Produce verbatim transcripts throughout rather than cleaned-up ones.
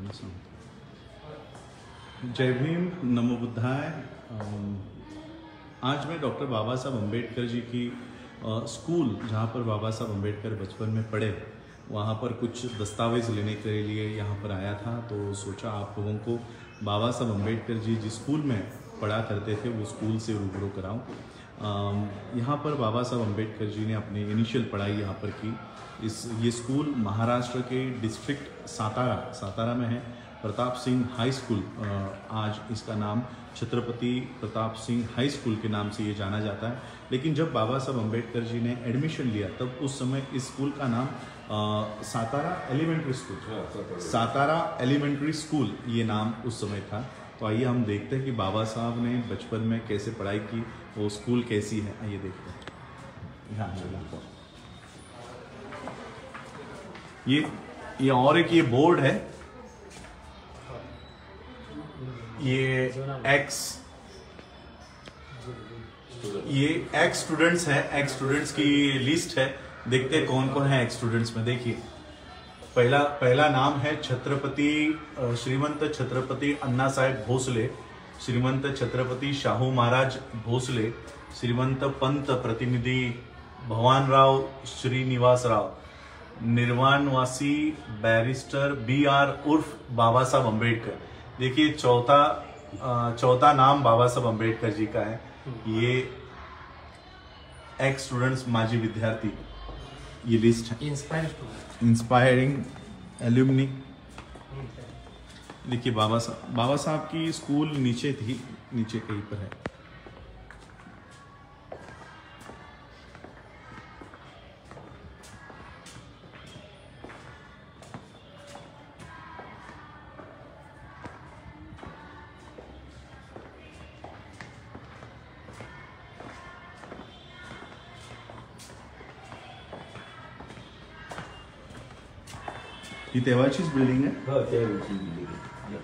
जय भीम, नमो बुद्धाय। आज मैं डॉक्टर बाबा साहब अम्बेडकर जी की स्कूल, जहाँ पर बाबा साहब अम्बेडकर बचपन में पढ़े, वहाँ पर कुछ दस्तावेज़ लेने के लिए यहाँ पर आया था। तो सोचा आप लोगों को बाबा साहब अम्बेडकर जी जिस स्कूल में पढ़ा करते थे वो स्कूल से रूबरू कराऊँ। यहाँ पर बाबा साहब अम्बेडकर जी ने अपनी इनिशियल पढ़ाई यहाँ पर की। इस ये स्कूल महाराष्ट्र के डिस्ट्रिक्ट सातारा सातारा में है। प्रताप सिंह हाई स्कूल, आज इसका नाम छत्रपति प्रताप सिंह हाई स्कूल के नाम से ये जाना जाता है। लेकिन जब बाबा साहब अम्बेडकर जी ने एडमिशन लिया तब उस समय इस स्कूल का नाम आ, Satara elementary school Satara elementary school ये नाम उस समय था। तो आइए हम देखते हैं कि बाबा साहब ने बचपन में कैसे पढ़ाई की, वो स्कूल कैसी है, आइए देखते हैं। हाँ, ये ये और एक ये बोर्ड है, ये एक्स ये एक्स स्टूडेंट्स है, एक्स स्टूडेंट्स की लिस्ट है। देखते हैं कौन कौन है एक्स स्टूडेंट्स में। देखिए पहला पहला नाम है छत्रपति श्रीमंत छत्रपति अन्ना साहेब भोसले, श्रीमंत छत्रपति शाहू महाराज भोसले, श्रीमंत पंत प्रतिनिधि भवानराव श्रीनिवास राव, निर्वाणवासी बैरिस्टर बी आर उर्फ बाबा साहब अम्बेडकर। देखिए चौथा चौथा नाम बाबा साहब अम्बेडकर जी का है। ये एक्स स्टूडेंट्स माजी विद्यार्थी, ये लिस्ट है। Inspiring alumni. देखिए बाबा साहब बाबा साहब की स्कूल नीचे थी, नीचे कहीं पर है। ही तेव्हाचीच बिल्डिंग आहे। हो, त्यावेळची बिल्डिंग आहे।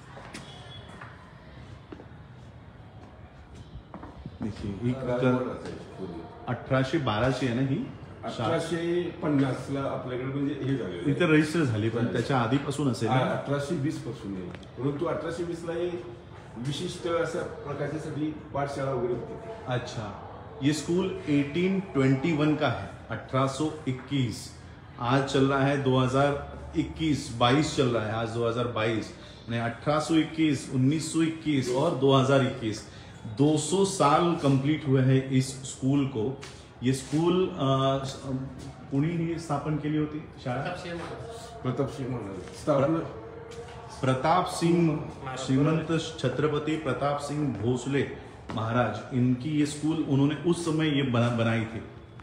देखिए अठराशे बाराची आहे ना ही, अठराशे पन्नास ला आपल्याकडे म्हणजे हे झाले, इथे रजिस्टर झाली, पण त्याच्या आधीपासून असेल। अठराशे वीस पासून आहे, परंतु अठराशे वीस ला हे विशिष्ट अशा प्रकारची पाठशाळा वगैरे होती। अच्छा, ये स्कूल अठारह सौ इक्कीस का है, अठारह सौ इक्कीस। आज चल रहा है दो हज़ार इक्कीस, बाईस चल रहा है, आज दो हज़ार बाईस, अठारह सौ इक्कीस, उन्नीस सौ इक्कीस और दो हज़ार इक्कीस, दो सौ साल कंप्लीट हुए हैं इस स्कूल को। ये स्कूल पुणे ही स्थापन केली होती शाळा, प्रताप सिंह महाराज प्रताप सिंह श्रीमंत छत्रपति प्रताप सिंह भोसले महाराज, इनकी ये स्कूल उन्होंने उस समय ये बना, बनाई थी।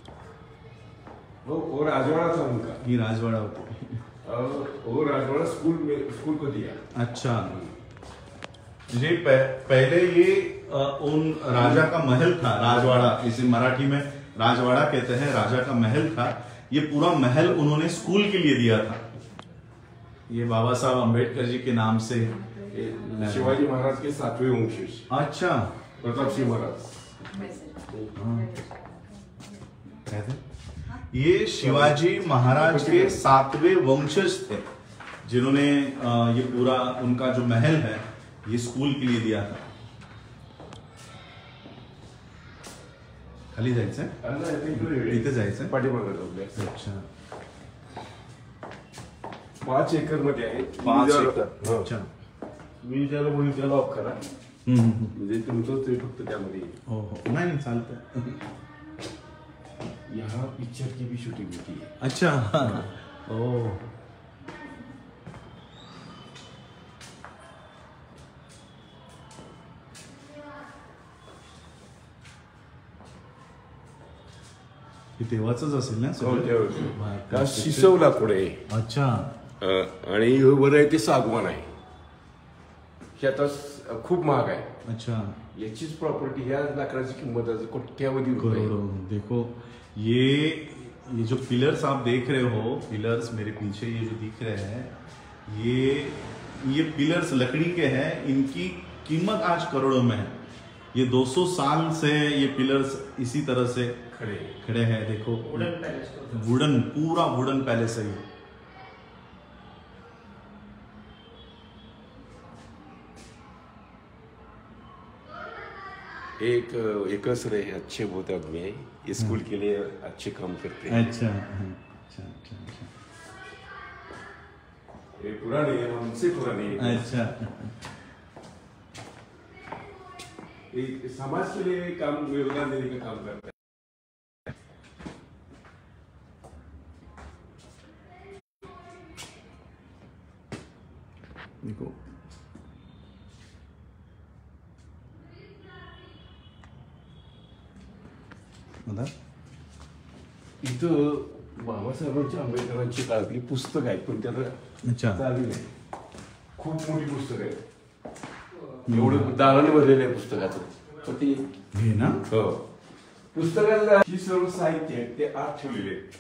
वो वो राजवाड़ा था उनका, ये राजवाड़ा होती, वो राजवाड़ा स्कूल में स्कूल को दिया। अच्छा, ये पहले ये उन राजा का महल था, राजवाड़ा, इसे मराठी में राजवाड़ा कहते हैं, राजा का महल था। ये पूरा महल उन्होंने स्कूल के लिए दिया था। ये बाबा साहब अम्बेडकर जी के नाम से, शिवाजी महाराज के सातवें वंशज। अच्छा, प्रताप सिंह महाराज कहते ये शिवाजी महाराज के सातवें वंशज थे, जिन्होंने ये पूरा उनका जो महल है ये स्कूल के लिए दिया था। खाली जायचंय, इथे जायचंय, पाठीमागे। अच्छा, पाच एकर मध्ये आहे, पाच एकर। अच्छा, मी ज्याला बोलू त्याला ऑफ करा, म्हणजे तुमचं ते फक्त त्यामध्ये। हो हो, नाही नाही चालतंय। यहाँ पिक्चर की भी शूटिंग होती है। अच्छा, ओ, तेव्हाच असेल ना, शिसवला पुढे। अच्छा, आणि वर आहे ते सागवान आहे, हे आता खूप महाग आहे। अच्छा, याचीच प्रॉपर्टी, ह्या लाकडाची किंमत कोट्यावधी करोड़ों। देखो ये ये जो पिलर्स आप देख रहे हो, पिलर्स मेरे पीछे ये जो दिख रहे हैं, ये ये पिलर्स लकड़ी के हैं, इनकी कीमत आज करोड़ों में है। ये दो सौ साल से ये पिलर्स इसी तरह से खड़े खड़े हैं। देखो वुडन, पूरा वुडन पैलेस है ये। एक एकस रहे अच्छे बहुत आदमी है, इस स्कूल के लिए अच्छे काम करते हैं। अच्छा अच्छा अच्छा अच्छा ये पुराने है, हमसे पुराने है। अच्छा एक समाज के लिए काम योगदान देने का काम करता है। देखो मतलब इथं बाबासाहेबांच्या आंबेडकरांची काळातली पुस्तक आहेत, पण त्याला अच्छा चालू नाही. खूप मोठी पुस्तक आहे, एवढं दालन भरलेलं आहे पुस्तकाचं. तर ती हे ना हो पुस्तकाला ही सर्व साहित्य आहे ते आत ठेवलेले आहेत,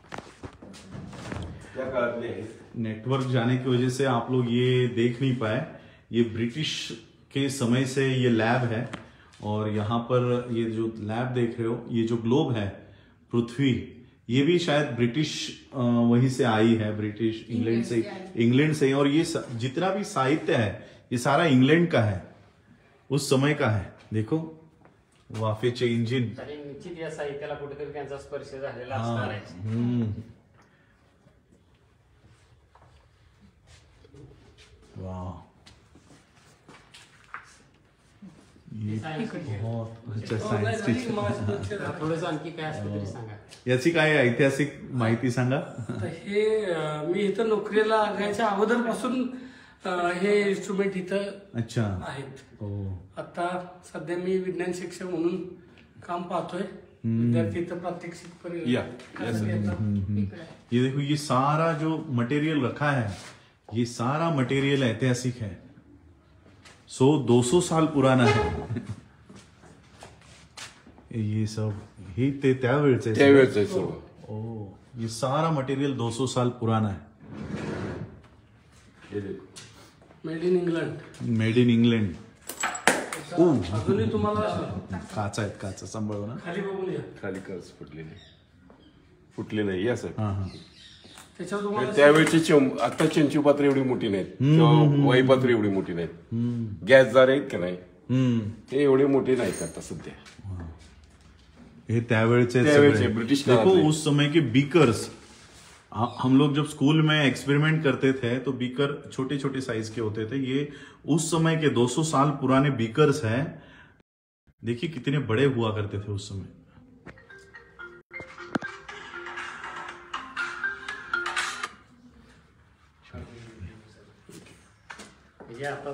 त्या काळातले आहेत. नेटवर्क जाने की वजह से आप लोग ये देख नहीं पाए, ये ब्रिटिश के समय से ये लैब है और यहाँ पर ये जो लैब देख रहे हो, ये जो ग्लोब है पृथ्वी, ये भी शायद ब्रिटिश अ, वहीं से आई है, ब्रिटिश इंग्लैंड से इंग्लैंड से. और ये स- जितना भी साहित्य है ये सारा इंग्लैंड का है, उस समय का है. देखो वाफेचे इंजिन. आणि निश्चित या साहित्याला कुठेतरी त्यांचा स्पर्श झालेला हाँ, असणार आहे. हम्म. वाह ये बहुत अच्छा सायन्स टीचर. थोडंसं आणखी काय असतं तरी सांगा. याची काय ऐतिहासिक माहिती सांगा. तर हे अं, मी इथं नोकरीला लागायच्या अगोदरपासून अं, हे इन्स्ट्रुमेंट इथं अच्छा आहेत. ओ आता सध्या मी विज्ञान शिक्षक म्हणून काम पाहतोय. विद्यार्थी इथं प्रात्यक्षिक पर- या, करायला येतात. ये देखो, ये सारा जो मटेरियल रखा है, ये सारा मटेरियल ऐतिहासिक है. सो दो सौ साल पुराना है. ये सब हे ते त्यावेळचं आहे. त्यावेळेच आहे सर्व. ओ ये सारा मटेरियल दो सौ साल पुराना है. हे देखो. Made in England. Made in England. ओ अजूनही तुम्हाला काचा आहेत, काचा सांभाळू ना. खाली बघून या. खाली कर्ज फुटलेले फुटले नाही या सर. हा हा त्याच्यावर तुम्हाला त्यावेळेचे चम- आता चंचू पात्र एवढी मोठी नाहीत किंवा वाई पात्र एवढी मोठी नाहीत. गॅसदार आहेत का नाही, हम्म ते एवढे मोठे नाहीत आता सध्या. ये त्यावेळचे त्यावेळचे, सगळे. ब्रिटिश देखो काळातले. उस समय के बीकर्स, हम लोग जब स्कूल में एक्सपेरिमेंट करते थे तो बीकर छोटे छोटे साइज के होते थे. ये उस समय के दो सौ साल पुराने बीकर्स हैं. देखिए कितने बड़े हुआ करते थे उस समय. म्हणजे आता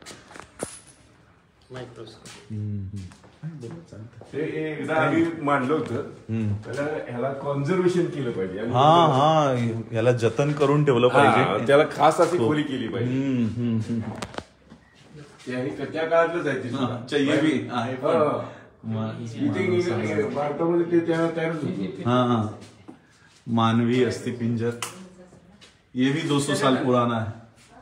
मायक्रोस्कोप. ते एकदा आम्ही मांडलं होतं, त्याला ह्याला कॉन्झर्वेशन केलं पाहिजे आणि हा हा याला जतन करून ठेवलं हा, पाहिजे. त्याला खास अशी खोली केली पाहिजे. हम्म, हम्म, हम्म. ते आहे- त्या काळातलं आहे ते सुद्धा. अच्छा, ये भी आहे पण. हा. मा- इथे भारतामध्ये ते त्या तयारच होते. हाँ हाँ मानवी अस्थिपिंजर, ये भी दो सौ साल पुराना है.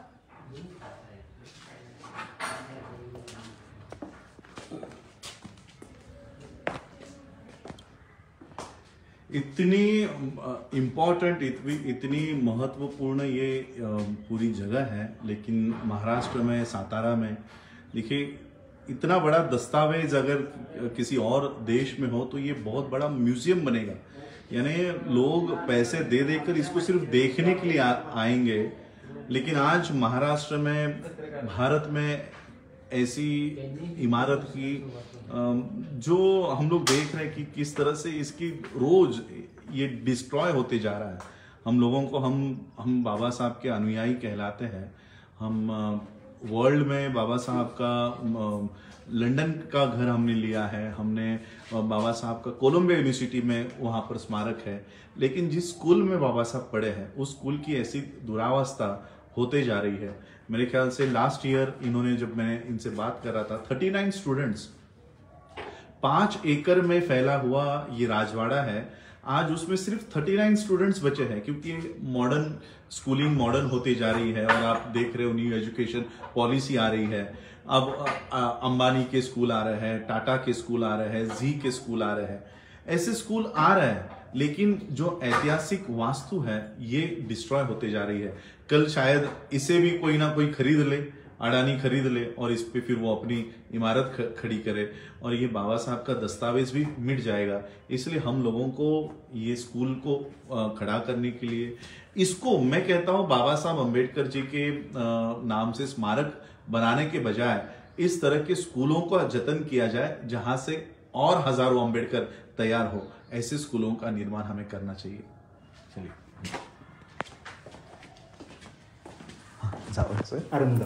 इतनी इम्पोर्टेंट इतनी इतनी महत्वपूर्ण ये अ, पूरी जगह है, लेकिन महाराष्ट्र में सातारा में देखिए इतना बड़ा दस्तावेज अगर किसी और देश में हो तो ये बहुत बड़ा म्यूजियम बनेगा. यानी लोग पैसे दे देकर इसको सिर्फ देखने के लिए आ, आएंगे. लेकिन आज महाराष्ट्र में, भारत में ऐसी इमारत की अम, जो हम लोग देख रहे हैं कि किस तरह से इसकी रोज ये डिस्ट्रॉय होते जा रहा है. हम लोगों को हम हम बाबा साहब के अनुयायी कहलाते हैं. हम वर्ल्ड में बाबा साहब का अम, लंदन का घर हमने लिया है. हमने अ, बाबा साहब का कोलंबिया यूनिवर्सिटी में वहाँ पर स्मारक है. लेकिन जिस स्कूल में बाबा साहब पढ़े हैं उस स्कूल की ऐसी दुरावस्था होते जा रही है. मेरे ख्याल से लास्ट ईयर इन्होंने, जब मैंने इनसे बात कर रहा था, थर्टी नाइन स्टूडेंट्स, पांच एकड़ में फैला हुआ ये राजवाड़ा है. आज उसमें सिर्फ थर्टी नाइन स्टूडेंट्स बचे हैं, क्योंकि मॉडर्न स्कूलिंग मॉडर्न होती जा रही है. और आप देख रहे हो न्यू एजुकेशन पॉलिसी आ रही है. अब अ, अ, अंबानी के स्कूल आ रहे हैं, टाटा के स्कूल आ रहे हैं, जी के स्कूल आ रहे हैं. ऐसे स्कूल आ रहे हैं, लेकिन जो ऐतिहासिक वास्तु है ये डिस्ट्रॉय होते जा रही है. कल शायद इसे भी कोई ना कोई खरीद ले अडानी खरीद ले और इस पे फिर वो अपनी इमारत खड़ी करे और ये बाबा साहब का दस्तावेज भी मिट जाएगा। इसलिए हम लोगों को ये स्कूल को खड़ा करने के लिए, इसको मैं कहता हूँ बाबा साहब अम्बेडकर जी के नाम से स्मारक बनाने के बजाय इस तरह के स्कूलों का जतन किया जाए जहां से और हजारों अम्बेडकर तैयार हो। ऐसे स्कूलों का निर्माण हमें करना चाहिए। चलिए जाओ सर। अरुंद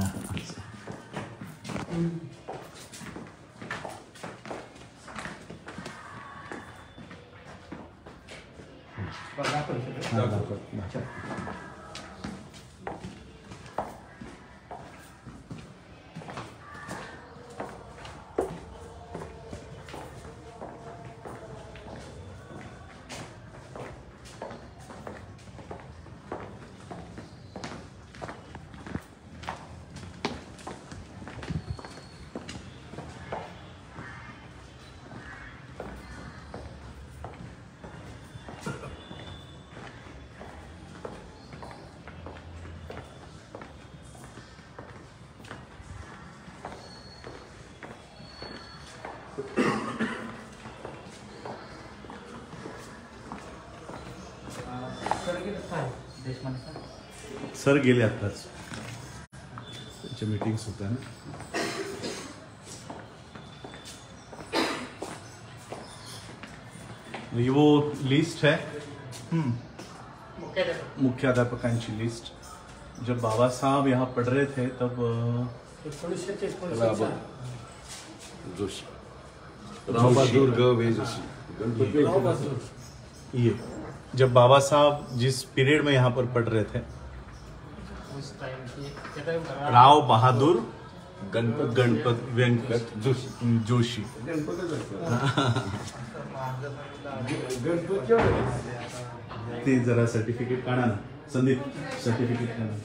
सर गेले आताच, त्यांच्या मीटिंग्स होत्या ना। ये वो लिस्ट है मुख्याध्यापकांची लिस्ट। जब बाबा साहब यहाँ पढ़ रहे थे तब जोशी, राव बहादुर ग जोशी, ये जब बाबा साहब जिस पीरियड में यहाँ पर पढ़ रहे थे, उस टाइम की राव बहादुर गणपत गणपत वेंकट जोशी जोशी गणपत केवढं ते जरा सर्टिफिकेट काढा ना संदीप, सर्टिफिकेट काढा।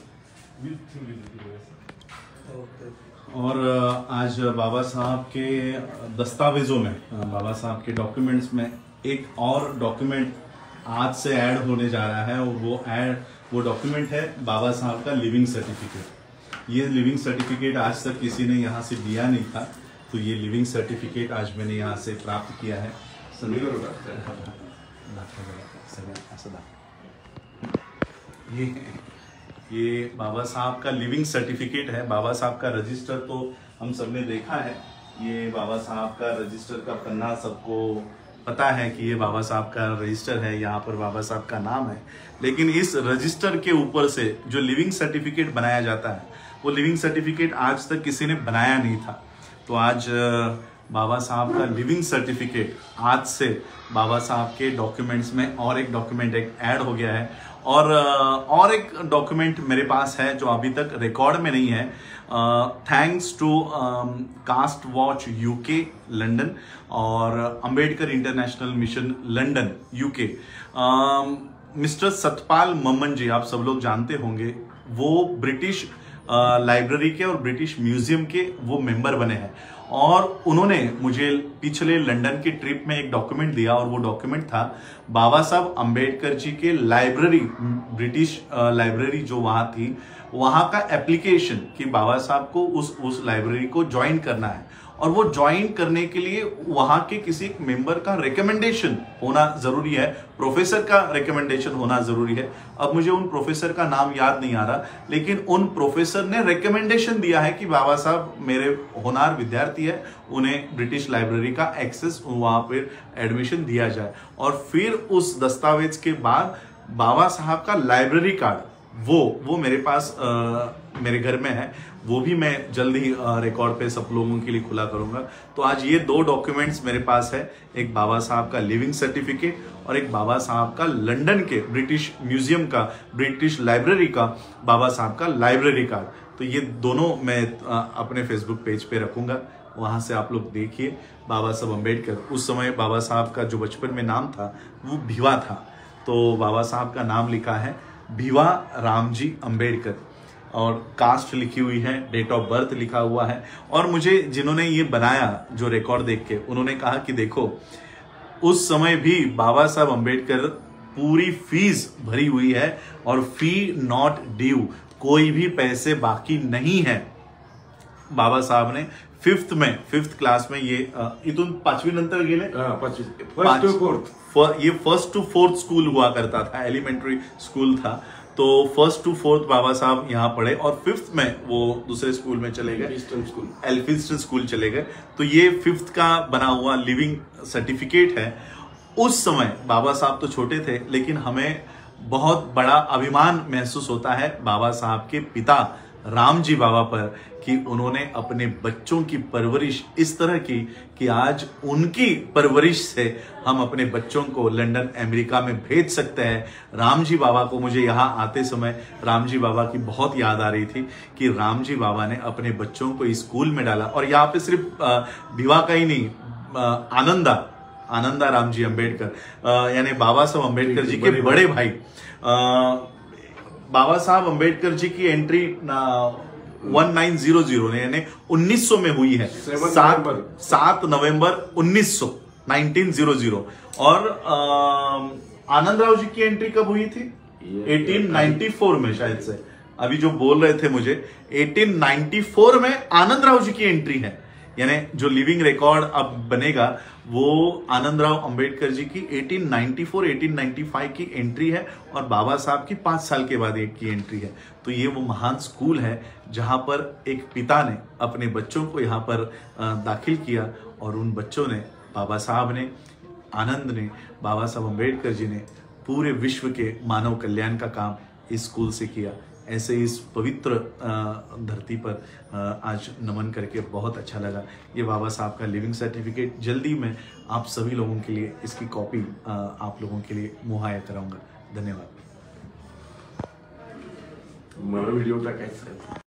और आज बाबा साहब के दस्तावेजों में, बाबा साहब के डॉक्यूमेंट्स में एक और डॉक्यूमेंट आज से ऐड होने जा रहा है और वो ऐड वो डॉक्यूमेंट है बाबा साहब का लिविंग सर्टिफिकेट। ये लिविंग सर्टिफिकेट आज तक किसी ने यहाँ से दिया नहीं था, तो ये लिविंग सर्टिफिकेट आज मैंने यहाँ से प्राप्त किया है। ये ये बाबा साहब का लिविंग सर्टिफिकेट है। बाबा साहब का रजिस्टर तो हम सबने देखा है, ये बाबा साहब का रजिस्टर का पन्ना सबको पता है कि ये बाबा साहब का रजिस्टर है, यहाँ पर बाबा साहब का नाम है। लेकिन इस रजिस्टर के ऊपर से जो लिविंग सर्टिफिकेट बनाया जाता है, वो लिविंग सर्टिफिकेट आज तक किसी ने बनाया नहीं था। तो आज बाबा साहब का लिविंग सर्टिफिकेट आज से बाबा साहब के डॉक्यूमेंट्स में और एक डॉक्यूमेंट एक ऐड हो गया है। और और एक डॉक्यूमेंट मेरे पास है जो अभी तक रिकॉर्ड में नहीं है, thanks to caste watch UK London और Ambedkar international mission London UK. Mister Satpal Maman ji, आप सब लोग जानते होंगे, वो ब्रिटिश लाइब्रेरी के और ब्रिटिश म्यूजियम के वो मेंबर बने हैं और उन्होंने मुझे पिछले लंदन की ट्रिप में एक डॉक्यूमेंट दिया और वो डॉक्यूमेंट था बाबा साहब अंबेडकर जी के लाइब्रेरी, ब्रिटिश लाइब्रेरी जो वहां थी, वहां का एप्लीकेशन कि बाबा साहब को उस उस लाइब्रेरी को ज्वाइन करना है और वो ज्वाइन करने के लिए वहां के किसी एक मेंबर का रिकमेंडेशन होना जरूरी है, प्रोफेसर का रिकमेंडेशन होना जरूरी है। अब मुझे उन प्रोफेसर का नाम याद नहीं आ रहा, लेकिन उन प्रोफेसर ने रिकमेंडेशन दिया है कि बाबा साहब मेरे होनहार विद्यार्थी है, उन्हें ब्रिटिश लाइब्रेरी का एक्सेस वहां पर एडमिशन दिया जाए। और फिर उस दस्तावेज के बाद बाबा साहब का लाइब्रेरी कार्ड वो वो मेरे पास आ, मेरे घर में है, वो भी मैं जल्द ही रिकॉर्ड पे सब लोगों के लिए खुला करूंगा। तो आज ये दो डॉक्यूमेंट्स मेरे पास है, एक बाबा साहब का लिविंग सर्टिफिकेट और एक बाबा साहब का लंदन के ब्रिटिश म्यूजियम का, ब्रिटिश लाइब्रेरी का बाबा साहब का लाइब्रेरी कार्ड। तो ये दोनों मैं अपने फेसबुक पेज पे रखूंगा, वहां से आप लोग देखिए। बाबा साहब अम्बेडकर, उस समय बाबा साहब का जो बचपन में नाम था वो भिवा था, तो बाबा साहब का नाम लिखा है भिवा रामजी अंबेडकर और कास्ट लिखी हुई है, डेट ऑफ बर्थ लिखा हुआ है। और मुझे जिन्होंने ये बनाया जो रिकॉर्ड देख के, उन्होंने कहा कि देखो उस समय भी बाबा साहब अंबेडकर पूरी फीस भरी हुई है और फी नॉट ड्यू, कोई भी पैसे बाकी नहीं है। बाबासाहेब ने फिफ्थ में फिफ्थ क्लास में ये अ, इथून पाचवी नंतर गेले हा, पाचवी फर्स्ट पाच- टू फोर्थ फ- ये फर्स्ट टू फोर्थ स्कूल हुआ करता था, एलिमेंट्री स्कूल था। तो फर्स्ट टू फोर्थ बाबा साहब यहाँ पढ़े और फिफ्थ में वो दूसरे स्कूल में चले गए, ईस्टर्न स्कूल। एल्फिंस्टन स्कूल चले गए। तो ये फिफ्थ का बना हुआ लिविंग सर्टिफिकेट है। उस समय बाबा साहब तो छोटे थे, लेकिन हमें बहुत बड़ा अभिमान महसूस होता है बाबा साहब के पिता राम जी बाबा पर कि उन्होंने अपने बच्चों की परवरिश इस तरह की कि आज उनकी परवरिश से हम अपने बच्चों को लंदन अमेरिका में भेज सकते हैं। राम जी बाबा को मुझे यहाँ आते समय राम जी बाबा की बहुत याद आ रही थी कि राम जी बाबा ने अपने बच्चों को इस स्कूल में डाला। और यहाँ पे सिर्फ अ, भिवा का ही नहीं, अ, आनंदा आनंदा राम जी अम्बेडकर यानी बाबा साहब अम्बेडकर जी के बड़े भाई, अ, बाबा साहब अम्बेडकर जी की entry one nine zero zero यानी उन्नीस सौ में हुई है, सात सात नवंबर उन्नीस सौ नाइनटीन जीरो जीरो। और आनंद राव जी की एंट्री कब हुई थी? एटीन नाइंटी फोर में शायद से, अभी जो बोल रहे थे मुझे, एटीन नाइंटी फोर में आनंद राव जी की एंट्री है। यानी जो लिविंग रिकॉर्ड अब बनेगा वो आनंद राव अंबेडकर जी की eighteen ninety four eighteen ninety five की एंट्री है और बाबा साहब की पांच साल के बाद एक की एंट्री है। तो ये वो महान स्कूल है जहां पर एक पिता ने अपने बच्चों को यहाँ पर दाखिल किया और उन बच्चों ने, बाबा साहब ने, आनंद ने, बाबा साहब अंबेडकर जी ने पूरे विश्व के मानव कल्याण का काम इस स्कूल से किया। ऐसे इस पवित्र धरती पर आज नमन करके बहुत अच्छा लगा। ये बाबा साहब का लिविंग सर्टिफिकेट जल्दी मैं आप सभी लोगों के लिए इसकी कॉपी आप लोगों के लिए मुहैया कराऊंगा। धन्यवाद। मला व्हिडिओ टाकायचा